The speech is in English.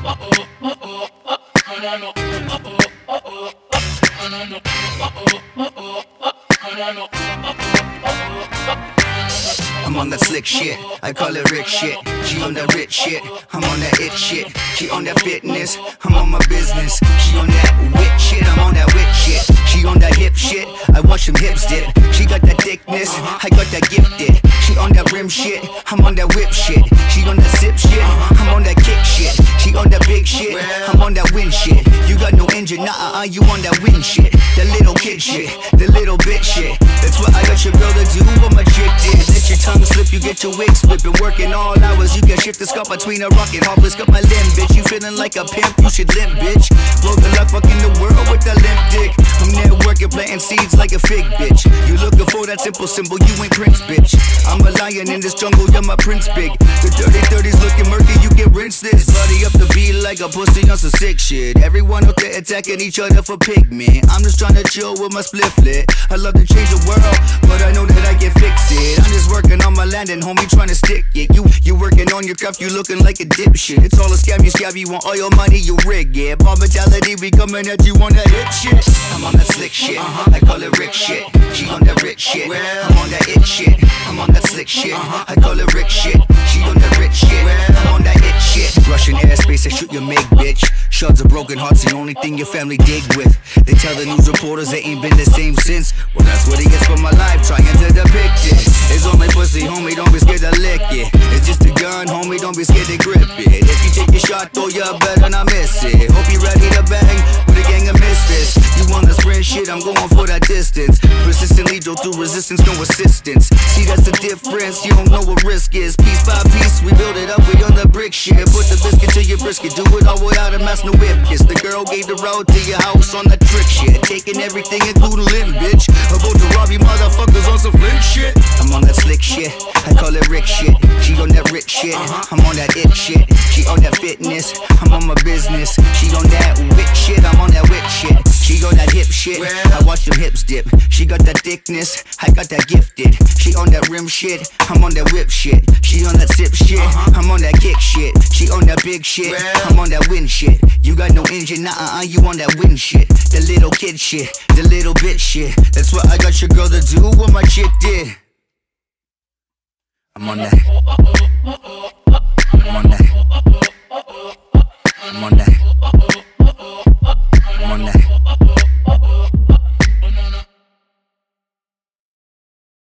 I'm on that slick shit, I call it Rick shit. She on that rich shit, I'm on that it shit. She on that fitness, I'm on my business. She on that wit shit, I'm on that wit shit. She on that hip shit, I watch them hips dip. She got that thickness, I got that gifted. She on that rim shit, I'm on that whip shit. She on that sip shit, I'm on that kick shit. She on that big shit, I'm on that win shit. You got no engine, nah, you on that win shit. That little kid shit, the little bitch shit. That's what I got your girl to do, what my chick did. Let your tongue slip, you get your wig split. Been working all hours, you can shift the scuff between a rock and hop. Let's got my limb, bitch. You feeling like a pimp, you should limp, bitch. Blow the luck, fucking the world with that limp dick. I'm networking, planting seeds like a fig, bitch. You looking for that simple symbol, you ain't Prince, bitch. I'm a lion in this jungle, you're my prince, big. The dirty 30s looking murky, you can rinse this. Body up the beat like a pussy on some sick shit. Everyone out there attacking each other for pigment. I'm just trying to chill with my spliff lit. I love to change the world, but I know that I can fix it. I'm just working on my landing, homie, trying to stick it. You working on your craft, you looking like a dipshit. It's all a scam, you want all your money, you rig it. Ball mentality, we coming at you on that hit shit. I'm on that slick shit, I call it Rick shit. She on that rich shit, I'm on that it shit. I'm on that slick shit, I call it Rick shit. She on that rich shit, I'm on that it shit. Russian airspace, I shoot your mig, bitch. Shards of broken hearts, the only thing your family dig with. They tell the news reporters they ain't been the same since. Well, that's what he gets for my life, trying to depict it. It's on my pussy, homie, don't be scared to lick it. It's just a gun, homie, don't be scared to grip it. If you take your shot, though, you better not miss it. Hope you ready to bang with a gang of misfits. You want the sprint shit, I'm going for that distance. Persistently drove through resistance, no assistance. See, that's the difference, you don't know what risk is. Piece by piece, we build it up, we on the brick shit. Put the biscuit to your brisket, do it all without a mask, no whip kiss. The girl gave the road to your house on that trick shit. Taking everything, including limb, bitch. About to rob you motherfuckers on some flint shit. I'm on that slick shit, I call it Rick shit. She on that rich shit, I'm on that it shit. She on that fitness, I'm on my business. She on that wit shit, I'm on that wit shit. She on that hip shit, I watch them hips dip. She got that thickness, I got that gifted. She on that rim shit, I'm on that whip shit. She on that sip shit, I'm on that kick shit. She on that big shit, I'm on that win shit. You got no engine, nah, you on that win shit. The little kid shit, the little bitch shit. That's what I got your girl to do, what my chick did. I'm on that.